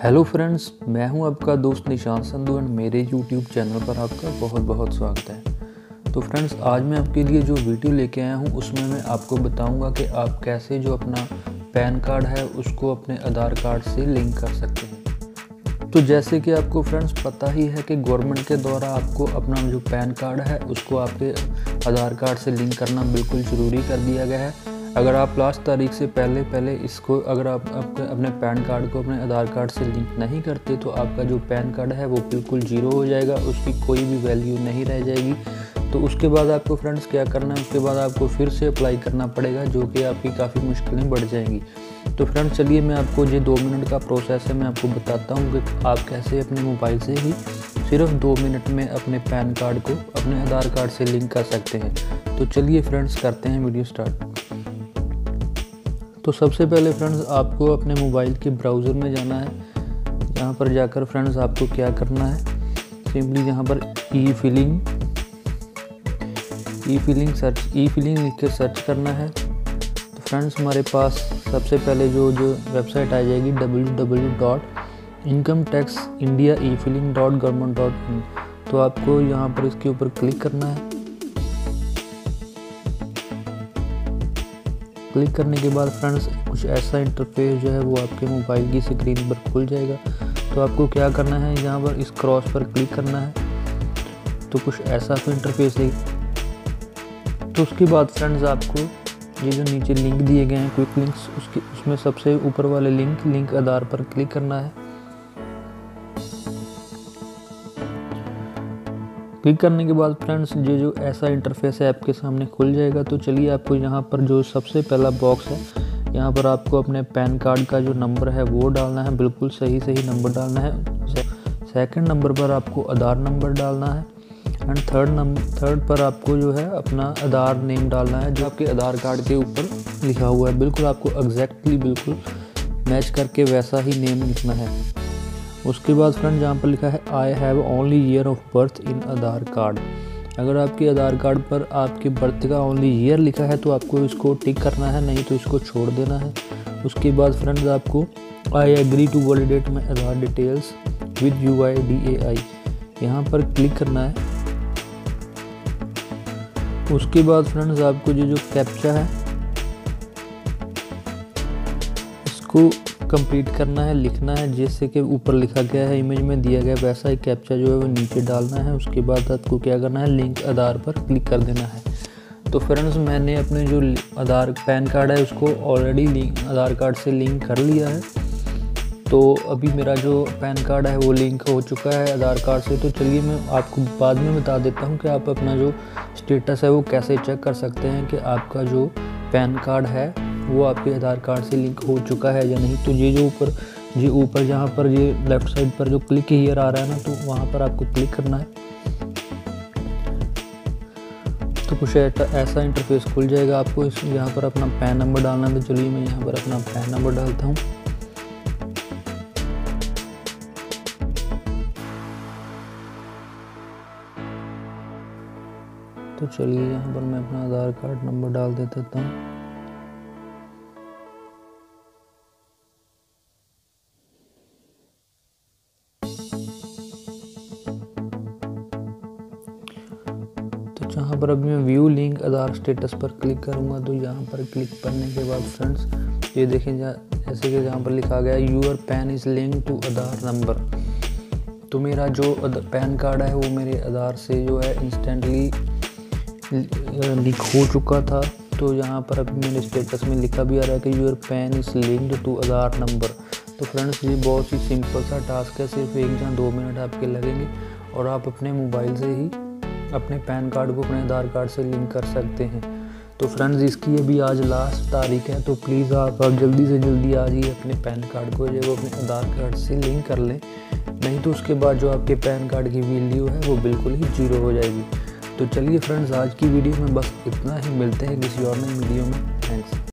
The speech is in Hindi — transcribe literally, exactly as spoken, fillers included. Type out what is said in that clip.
हेलो फ्रेंड्स, मैं हूं आपका दोस्त निशान संधू एंड मेरे यूट्यूब चैनल पर आपका बहुत बहुत स्वागत है। तो फ्रेंड्स, आज मैं आपके लिए जो वीडियो लेके आया हूं उसमें मैं आपको बताऊंगा कि आप कैसे जो अपना पैन कार्ड है उसको अपने आधार कार्ड से लिंक कर सकते हैं। तो जैसे कि आपको फ्रेंड्स पता ही है कि गवर्नमेंट के द्वारा आपको अपना जो पैन कार्ड है उसको आपके आधार कार्ड से लिंक करना बिल्कुल ज़रूरी कर दिया गया है। अगर आप लास्ट तारीख से पहले पहले इसको अगर आप अपने पैन कार्ड को अपने आधार कार्ड से लिंक नहीं करते तो आपका जो पैन कार्ड है वो बिल्कुल ज़ीरो हो जाएगा, उसकी कोई भी वैल्यू नहीं रह जाएगी। तो उसके बाद आपको फ्रेंड्स क्या करना है, उसके बाद आपको फिर से अप्लाई करना पड़ेगा, जो कि आपकी काफ़ी मुश्किलें बढ़ जाएंगी। तो फ्रेंड्स चलिए मैं आपको ये दो मिनट का प्रोसेस है, मैं आपको बताता हूँ कि आप कैसे अपने मोबाइल से ही सिर्फ दो मिनट में अपने पैन कार्ड को अपने आधार कार्ड से लिंक कर सकते हैं। तो चलिए फ्रेंड्स करते हैं वीडियो स्टार्ट। तो सबसे पहले फ्रेंड्स आपको अपने मोबाइल के ब्राउज़र में जाना है। यहाँ पर जाकर फ्रेंड्स आपको क्या करना है, सिंपली यहाँ पर e filing e filing search e filing लिख कर सर्च करना है। तो फ्रेंड्स हमारे पास सबसे पहले जो जो वेबसाइट आ जाएगी W W W dot income tax India e filing dot government dot in. तो आपको यहाँ पर इसके ऊपर क्लिक करना है। क्लिक करने के बाद फ्रेंड्स कुछ ऐसा इंटरफेस जो है वो आपके मोबाइल की स्क्रीन पर खुल जाएगा। तो आपको क्या करना है, यहाँ पर इस क्रॉस पर क्लिक करना है। तो कुछ ऐसा फिर इंटरफेस है। तो उसके बाद फ्रेंड्स आपको ये जो नीचे लिंक दिए गए हैं क्विक लिंक्स, उसके उसमें सबसे ऊपर वाले लिंक लिंक आधार पर क्लिक करना है। क्लिक करने के बाद फ्रेंड्स ये जो ऐसा इंटरफेस है आपके सामने खुल जाएगा। तो चलिए आपको यहाँ पर जो सबसे पहला बॉक्स है, यहाँ पर आपको अपने पैन कार्ड का जो नंबर है वो डालना है, बिल्कुल सही सही नंबर डालना है। सेकंड नंबर पर आपको आधार नंबर डालना है एंड थर्ड नंबर थर्ड पर आपको जो है अपना आधार नेम डालना है, जो आपके आधार कार्ड के ऊपर लिखा हुआ है। बिल्कुल आपको एग्जैक्टली बिल्कुल मैच करके वैसा ही नेम लिखना है। उसके बाद फ्रेंड जहाँ पर लिखा है I have only year of birth in Aadhaar card, अगर आपके आधार कार्ड पर आपके बर्थ का ओनली ईयर लिखा है तो आपको इसको टिक करना है, नहीं तो इसको छोड़ देना है। उसके बाद फ्रेंड्स आपको I agree to validate my Aadhaar details with U I D A I, यहाँ पर क्लिक करना है। उसके बाद फ्रेंड्स आपको जो जो कैप्चा है इसको कंप्लीट करना है, लिखना है, जैसे कि ऊपर लिखा गया है इमेज में दिया गया वैसा ही कैप्चा जो है वो नीचे डालना है। उसके बाद आपको क्या करना है, लिंक आधार पर क्लिक कर देना है। तो फ्रेंड्स मैंने अपने जो आधार पैन कार्ड है उसको ऑलरेडी लिंक आधार कार्ड से लिंक कर लिया है। तो अभी मेरा जो पैन कार्ड है वो लिंक हो चुका है आधार कार्ड से। तो चलिए मैं आपको बाद में बता देता हूँ कि आप अपना जो स्टेटस है वो कैसे चेक कर सकते हैं कि आपका जो पैन कार्ड है वो आपके आधार कार्ड से लिंक हो चुका है या नहीं। तो ये जो ऊपर ये ऊपर जहाँ पर ये लेफ्ट साइड पर जो क्लिक हियर आ रहा है ना, तो वहाँ पर आपको क्लिक करना है। तो कुछ ऐसा इंटरफेस खुल जाएगा। आपको इस यहाँ पर अपना पैन नंबर डालना है। तो चलिए मैं यहाँ पर अपना पैन नंबर डालता हूँ। तो चलिए यहाँ पर मैं अपना आधार कार्ड नंबर डाल देता हूँ। तो जहाँ पर अभी मैं व्यू लिंक आधार स्टेटस पर क्लिक करूँगा, तो यहाँ पर क्लिक करने के बाद फ्रेंड्स ये देखें जैसे कि जहाँ पर लिखा गया your PAN is link to Aadhaar number. तो मेरा जो पैन कार्ड है वो मेरे आधार से जो है इंस्टेंटली लिंक हो चुका था। तो यहाँ पर अभी मेरे स्टेटस में लिखा भी आ रहा है कि your PAN is linked to Aadhaar number. तो फ्रेंड्स ये बहुत ही सिंपल सा टास्क है, सिर्फ एक या दो मिनट आपके लगेंगे और आप अपने मोबाइल से ही अपने पैन कार्ड को अपने आधार कार्ड से लिंक कर सकते हैं। तो फ्रेंड्स इसकी अभी आज लास्ट तारीख है, तो प्लीज़ आप आप जल्दी से जल्दी आज ही अपने पैन कार्ड को जो अपने आधार कार्ड से लिंक कर लें, नहीं तो उसके बाद जो आपके पैन कार्ड की वैल्यू है वो बिल्कुल ही जीरो हो जाएगी। तो चलिए फ्रेंड्स आज की वीडियो में बस इतना ही, मिलते हैं किसी और नई वीडियो में।